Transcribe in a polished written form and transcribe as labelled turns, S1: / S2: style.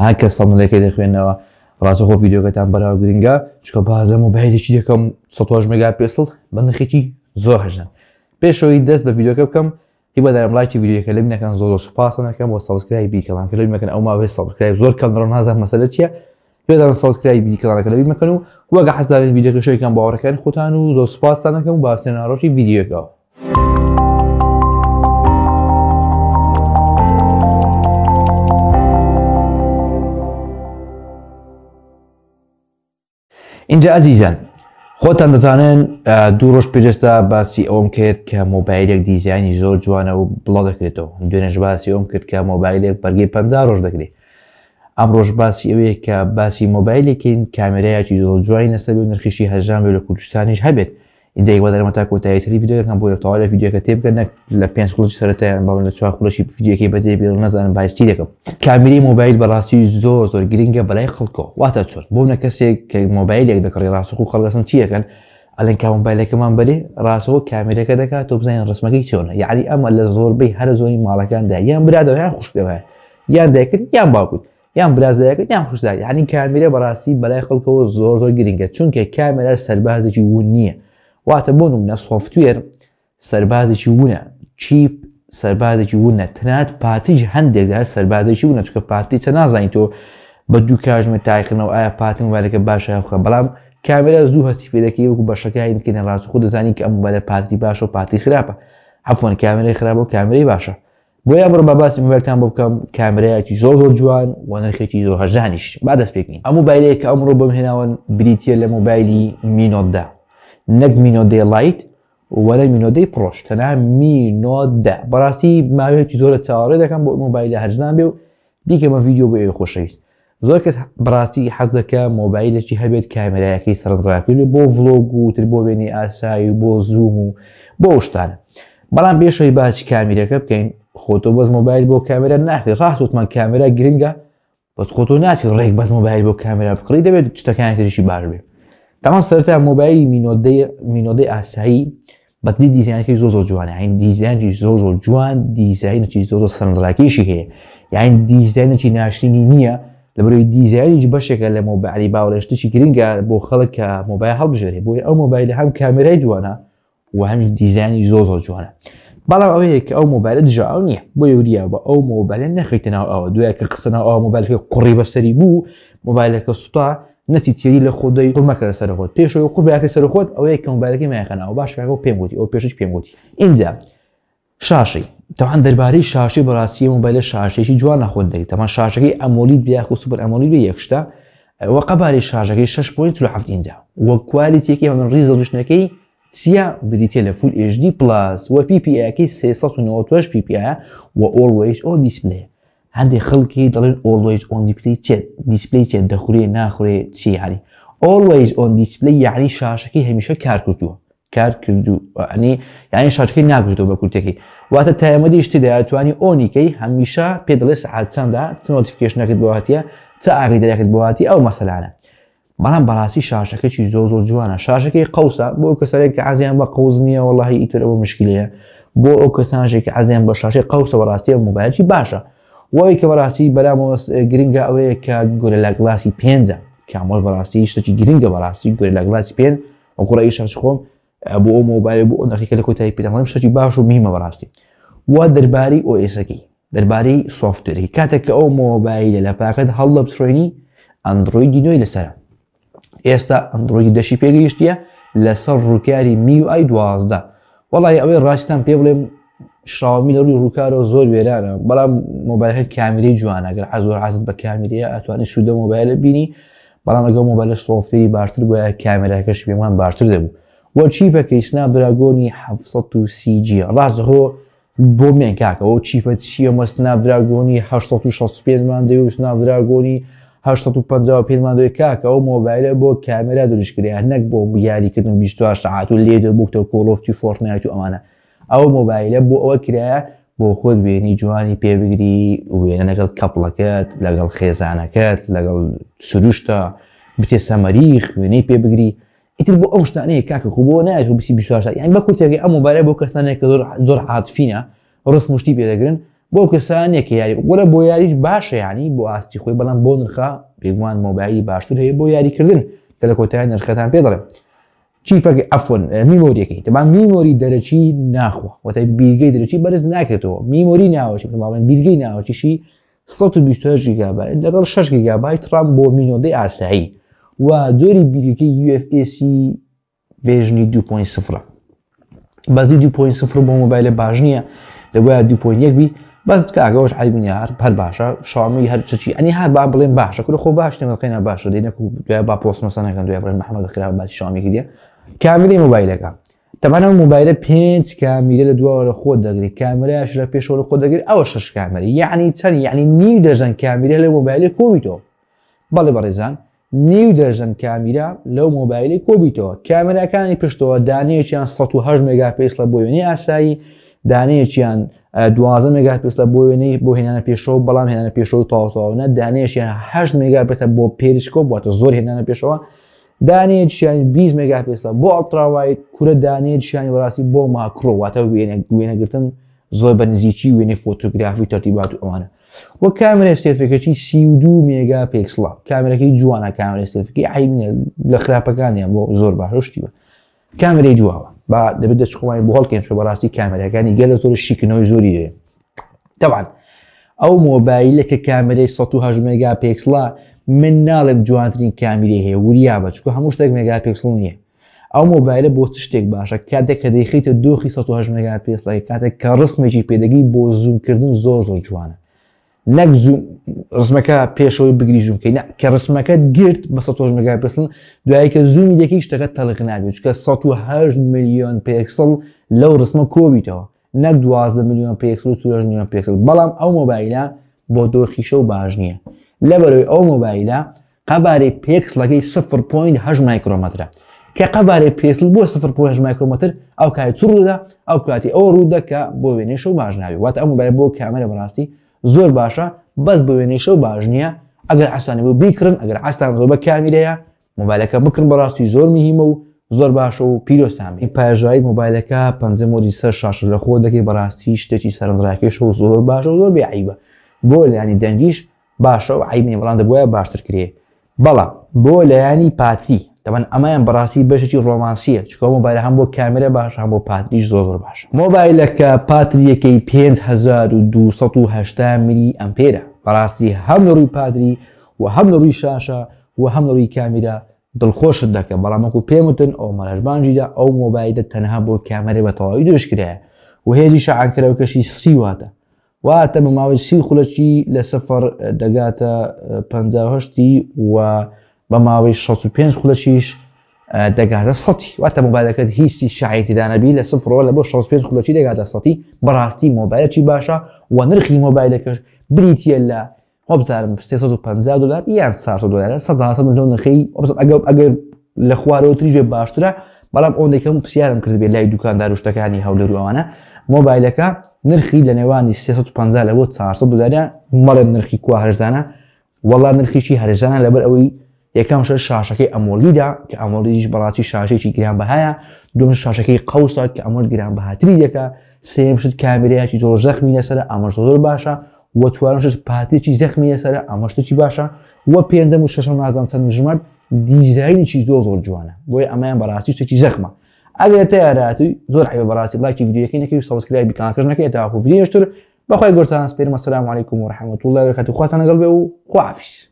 S1: هەر کەس سەڵمەلەکەی دەخوێنەوە ڕاستەخۆ ڤیدیۆکەتان بەراو گرنگە چکە بازە مۆبایلێکی دەکەم 100 مێگاپیکسل بە نرخێکی زۆر هەژن. پێشەوەی دەست بە ڤیدیۆکە بکەم هی بەدارم لایکی ڤیدیۆکە لە بینەکەن زۆر سوپاسە نەکەم بۆ سەبسکرایب بیکەڵان کە لە بینەکەن ئەو ماوەی سەبسکرایب زۆر کەم ڕۆ نازانم مەسەلە چییە پێدان سەبسکرایب بیکەڵانەکە لە بینەکەن و وەگە حەز دارن ڤیدیۆکە شەویکەن باوەڕەکەن خۆتان و زۆر سوپاستان دەکەم و باسێن ناڕۆژی ڤیدیۆکەوە. اینجا ئەزیزان خۆتان دەزانن دوو ڕۆژ پێشەستا باسی ئەوم کرد کە مۆبایلێک دیزایانی زۆر جوانە و بڵاو دەکرێتەوە دوێنێش باسی ئەوم کرد کە مۆبایلێک بەرگەی 50 ڕۆژ دەکرێت. ئەم ڕۆژ باسی ئەوەیە کە باسی مۆبایلێکین کامێرایەکی زۆر جوانی لەسەر و نرخیشی هەژان بێ لە کوردستانیش هەبێت. اینجا وەدەرەمە تا کۆتاییتری ڤیدیۆەکەم بۆ تەواو لە ڤیدیۆکە تێبگەن نەک لە 5 خولەکی سەرەتایان باوەڕ لە 4 خولەکی ڤیدیۆکەی بەجێ بێ نەزانم باش چی دەکەم. کامێرەی مۆبایل بەڕاستی زۆر گرنگە بەلای خەڵکەوە واتە چۆن بۆ منە کەسێک کە مۆبایلێک دەکڕی ڕاستەخۆ خەڵکەسن چی دەکەن ئەڵێن کا مۆبایلەکەمان بەلێ ڕاستەوە کامێرەکە دەکات تۆ بزانین ڕسمەکەی چۆنە یعنی ئەمە لە زۆربەی هەر زۆری ماڵەکاندا یان برادەوە یان خوشکەوە یان دایکرد یان باوکوت یان برازایەکەت یان خوشدار یعنی کامێرە بەڕاستی بەلای خەڵکەوە زۆر گرنگە چونکە کامێرە سەربازێکی ون نییە واتە بۆ نمونە سۆفتوێر سەربازێکی وونە چیپ سەربازێکی وونە تەنانەت پاتیش هەندێکدا سەربازێکی وونە چونکە پاتی چە نازانین تۆ بە دوو کاژمە تایکردنەوە ئایا پاتی مۆبایلەکە باشە یاخە بەڵام کامێرە زوو هەستی پێ دەکەی وەکو بەشەکانی دیکەن ڕاستەخۆ دەزانی کە ئەم مۆبایلە پاتری باشە و پاتری خراپە عەفوەن کامێرەی خراپە و کامێرەی باشە. بۆیە ئەمڕۆ بە باسی مۆبایلتان بۆ بکەم کامێرایەکی زۆر جوان و نرخێکی زۆر هەژانیش با دەست پێ بکەین. ئەم مۆبایلەیە کە ئەمڕۆ بەم هێناوە بریتیە لە مۆبایلی مینۆ 10 نەک مینۆ 10 لایت وەرە مینۆ 10 پرۆش تەنها مینۆ 10 بەڕاستی ماوەیەکی زۆرە چاوەڕێ دەکەم بۆ مۆبایلە هەرجدان بێ و بیکەمە ڤیدیۆ بۆ ئێوە خۆشەویست. زۆر کەس بەڕاستی حەز دەکە مۆبایلێکی هەبێت کامێرایەکەی سەرنجڕاکردێت بۆ ڤلۆگ و تر بۆ وێنەی ئاسایی و بۆ زووم و بۆ شتانە. بەڵام پێشەوەی باسی کامێرەکە بکەین خۆتۆ بەس مۆبایل بۆ کامێرە ناکرێت ڕاستوتمان کامێرە گرنگە بەس خۆتۆ ناچی ڕێک بەس مۆبایل بۆ کامێرە بکڕی دەبێت شتەکانی تریشی باش بێت. تاوان سەرەتا مۆبایلی مینۆ 10 ئاسایی بەدلی دیزاینەکەی زۆر جوانە یعنی دیزاینی زۆر جوان دیزاینێکی زۆر سەرنجڕاکێشی هەیە یعنی دیزاینێکی ناشرینی نییە لەبەرەوەی دیزاینی بەشێکە لە مۆبایلی باوەڕێ شتێکی گرنگە بۆ خەڵک کە مۆبایل هەڵبژێرێ بۆی ئەو مۆبایلە هەم کامێرای جوانە و هەم دیزاینی زۆر جوانە. بەڵام ئەوەیە کە ئەو مۆبایلە دژاو نییە بۆ یوریە بە ئەو مۆبایلە نەخیتەناو ئەوە دوای کە قسەناو ئەو مۆبایلەکە قوڕی بەسەری بوو مۆبایلەکە سوتا نەچی تێری لە خۆدەی قوڕمەکە لە سەرخۆت پێشەوەی قوڕبیاکە سەرخۆت ئەوەیە کە مۆبایلەکەی مایخەناوە باشەکە پێم گوتی ئەو پێشش پێم گوتی. اینجا شاشەی تەوان دەربارەی شاشەی بەڕاستی مۆبایلە شاشێکی جوان نەخۆت دەیت تەمان شاشەکەی ئەمۆلید بیاخ و سوپەر ئەمۆلید بێ یەکشتە وە قەبارەی شاشەکەی 6.7 ئینجا وە کوالیتیەکەی من ریزۆلوشنەکەی چیە بریتە لە فول HD پلاس وە PPI-یەکەی 398 PPI وە always on display. هەندێک خەڵکی دەڵێن always on display چێت دیسپلی چێت دەخورێ ناخورێ چی یعنی always on display یعنی شاشەکەی هەمیشە کار کردو یعنی شاشەکەی ناگرێتەوە بە کورتەکەی واتە تایمەدی شتی دەیاتوانی ئۆنیکەی هەمیشە پێ دەڵێ سەعات چەندە نۆتیفیکیشنەکەت بۆ هاتیە چ ئاگری دەرەکەت بۆ هاتی ئەو مەسەلانە. بەڵام بەڕاستی شاشەکەی زۆر جوانە شاشەکەی قەوسە بۆ ئەو کەسانێک کە حەزیان بە قەوز نییە وەڵاهی ئیتر ئەوە مشکلەیە بۆ ئەو کەسانێک کە حەزیان بە شاشەی قەوسە بەڕاستی مۆبایلێکی باشە. وەی کە بەڕاستی بەلامەوە گرنگە ئەوەیە کە گۆرەلا گڵاسی 5 کامۆژ بەڕاستی شتێکی گرنگە بەڕاستی گۆرەلا گڵاسی 5 و قوڕایی شاش خۆم بۆ ئەو مۆبایل بۆ ئەو نرخەکە لە کۆتایی پێدەڵێم شتێکی باش و میمە بەڕاستی. وا دەربارەی OS-ەکەی دەربارەی سۆفتوێری کاتێک کە ئەو مۆبایلە لە پاکەت هەڵدە بچڕێنی ئەندڕۆیدی 9 لەسەرە ئێستا ئەندڕۆیدی 10 پێگەیشتیە لەسەر ڕووکاری MIUI 12 وەڵی ئەوەی ڕاستیان پێ بڵێم شاومی لە ڕووی ڕووکارەوە زۆر وێرانە بەڵام مۆبایلەکە کامێرەی جوانە ئەگەر زۆر حەزت بە کامێرەیە ئەتوانێت سوودە مۆبایلە بینی بەڵام ئەگەر مۆبایلە سۆفتوێری باشتر بۆیە کامێرەکەش پێمان باشتر دەبوو. وە چیپەکەی سناپدراگۆنی 730G ڕاستەخۆ بۆ مێن کاکەەوە چیپە چیە مە سناپدراگۆنی 865مان دەوێت و سناپدراگۆنی 855مان دەوێت کاکە ئەو مۆبایلە بۆ کامێرا دروستکرێ نەک بۆ یاریکردن 24 ساعات و لێدە بووکتەوە کۆڵۆفتی فۆرتنایت و ئەمانە ئەو مۆبایلە بۆ ئەوە کرایە بۆ خۆت وێنی جوانی پێبگری وێنە لەگەڵ کەپڵەکەت لەگەڵ خێزانەکەت لەگەڵ سروشتە بتێ سەمەریخ وێنەی پێبگری ئیتر بۆ ئەو شتانەیە کاکە خۆ بۆ نایێت و 24 ساعت یعنی بە کورتێکی ئەم مۆبایلە بۆ کەسانێک کە زۆر عاتفینە ڕست مشتی پێدەگرن بۆ کەسانێک یاری وەرە بۆ یاریش باشە ینی بۆ ئاستی خۆی بەڵام بۆ نرخە بێگومان مۆبایلی باشتر هەیە بۆ یاریکردن کە لە کۆتایی نرخەتان پێ دەڵێم چیپەکە ئەفۆن میمۆریەکەی دەبان میمۆری دەرەچی ناخوا وەتای بیرگەی دەرەچی بەرز ناکرێتەوە میمۆری ناوەچی باڵێن بیرگەی ناوەچیشی 128 گیگابایت لەگەڵ 6 گیگابایت ڕام بۆ مینۆدەی ئاسایی و جۆری بیرگەکەی UFS ڤێژنی 2.0 بەزی 2.0 بۆ مۆبایلە باش نییە دەبایە 2.1 بی بەس کاگەەوەش عیبنیە هەر باشە شامی هەرچی ئەنی هەر با بڵێن باشە کرد خۆ باش نێمەقینا باشە دێنەکو دوای با پۆستمەسانەکەن دوای بڵێن محەممەد بەخرا باسی شامیکی دیە کامیرەی مۆبایلەکە تەمانە مۆبایلە 5 کامیرە لە دووە لە خۆ دەگری کامرایش لە پێشەوە لە خۆ دەگری ئەوە 6 کامەری یعنی چەند یعنی نیو دەژەن کامیرە لە مۆبایلی کۆبییتەوە بەڵێ بەڕێزان نیو دەژەن کامیرا لەو مۆبایلی کۆبییتەوە کامراکانی پشتەوە دانەیەکیان 108 مگاپیکسڵە بۆ وێنەی ئاسایی دانەیەکیان 12 مگاپیکسڵە بۆ وێنەی بۆ هێنانە پێشەوە بەڵام هێنانە پێشەوە تاوتەواوە دانەیەکیان 8 مگاپیکسە بۆ پێریسکۆپ واتە زۆر هێنانە پێشەوە دانەیەکیان 20 مگاپیکسڵە بۆ ئەڵتراوایت کورە دانەیەکیان بەڕاستی بۆ ماکرۆ واتە وێنەگرتن زۆر بە نزیکی وێنەی فۆتۆگرافی تەرتیبات و ئەوانە وە کامێرە سێلفەکەی 32 مگاپیکسڵە کامێرەکەی جوانە کامێرە سێلفەکەی عیبنیە لە خراپەکانیان بۆ زۆر باششتیوە کامێرەی جوواوە با دەبێت دەچخۆمانی بۆ هەڵکەین شو بەڕاستی کامێرەکانی گەلە زۆر شیکنەوەی زۆری هەیە طبعا ئەو مۆبایلە کە کامێرەی 108 مگاپیکسڵە من ناڵێم جوانترین کامیرە هەیە وریا بە چکە هەموو شتێک مگاپیکسڵ نییە ئەو مۆبایلە بۆ شتێک باشە کاتێک کە دەیخیتە دۆخی 108 مگاپیکسڵی کاتێک کە ڕسمێکی پێدەگی بۆ زوومکردن زۆر جوانە نەک ڕسمەکە پێشەوەی بگری ژوومکەی کە ڕسمەکە گرت بە 108 مگاپیکسڵ دوایی کە زوومی دەکەی شتەکە تەڵق نابێت چکە 108 میلیۆن پیکسڵ لەو ڕسمە کۆبییتەوە نەک 12 میلیۆن پیکسل و 40 میلیۆن پیکسل بەڵام ئەو مۆبایلە بۆ دۆخیشە و باش نییە لەبەرەوەی ئەو مۆبایلە قەبارەی پیکسڵەکەی 0.8 مایکرۆمەترە کە قەبارەی پیکسل بۆ 0.8 مایکرۆمەتر ئەو کاتی چ ڕوودا ئەو کاتی ئەو ڕوودا کە بۆ وێنەیشە و باش ناوی واتە ئەو مۆبایلە بۆ کامێرە بەڕاستی زۆر باشە بەس بە وێنەیشە و باش نییە ئەگەر ئەسانی بۆ بیکردن ئەگەر ئەستان زۆر بە کامیرەیە مۆبایلەکە بکردن بەڕاستی زۆر میهمە و زۆر باشە و پیرۆسامی پاژایی مۆبایلەکە پەنجە مۆدی سەر شاش لە خۆ دەکەی بەڕاستی شتێکی سەرنجڕاکێش و زۆر باشە و زۆر بێعیبە بۆ لایانی دەنگیش باشە و عیبنی بەڵام دەبووە باشتر کرێ بەڵام بۆ لایانی پاتری دەبەن ئەمایان بەڕاستی بەشێکی ڕۆمانسیە چکە مۆبایل هەم بۆ کامێرە باش هەم بۆ پاتریش زۆر باشە مۆبایلەکە پاتریەکەی 5280 میلی ئەمپێرە بەڕاستی هەم لە ڕووی پاتری و هەم لە ڕووی شاشە و هەم لە ڕووی کامیرە دڵخۆشت دەکە بەڵامەکو پێمتن ئەو مەلەژبانجیدا ئەو مۆبایلە تەنها بۆ کامەرە بە تەواوی دروستکرایە و هێزی شەعانکەرەوەکەشی 30 واتە واتە بە ماوەی 30 خولەکی لە سەفەر دەگاتە 58 و بە ماوەی 65 خولەکیش دەگاتە 100 واتە مۆبایلەکەت هیچی شایەتیدا نەبی لە سفرەوە لە بۆ 65 خولەکی دەگاتە 100 بەڕاستی مۆبایلێکی باشە و نرخی مۆبایلەکەش بریتە لە وەبزارم 350 دلار یان 400 دلار 100 ملیۆن نرخی ئەگەر لە خوارەوە تریژێ باشترە بەڵام ئەوەندێکم پرسیارم کرد بێت لای دوکاندار و شتەکانی هەولێر و ئەوانە مۆبایلەکە نرخی لە نێوانی 350 لە بۆ 400 دلار مەڵێ نرخی کو هەرزانە وەڵا نرخیشی هەرزانە لەبەر ئەوەی یەکەم شاشەکەی ئەمۆلیدا کە ئەمۆلیش بەڕاستی شاشێکی گرانبەهایە دوم شاشەکەی قەوسات کە ئەمەش گرانبەهاتری دەکە سێم شت کامێرەیەکی زۆر زەخمی لەسەرە ئەمەش زۆر باشە و چوارمش پاتێکی زەخمی لەسەرە ئەمەشتێکی باشە و پێنجەم و شەشەم نازانم چەند ژمارد دیزاینێکی زۆر جوانە بۆیە ئەمەیان بەڕاستی شتێکی زەخمە ئەگەر تیارەتی زۆر حیوە بەڕاستی لایکی ڤیدیۆکەی نەکەی و سەبسکرایبی کانالەکەش نەکەی تاکو ڤیدیۆشتر بەخوای گەورتان سپێرم. ئەسەلامو عەلەیکوم و ڕەحمەتوڵڵاهی و بەرەکاتوو خواتان لەگەڵ بێ و خواحافیز.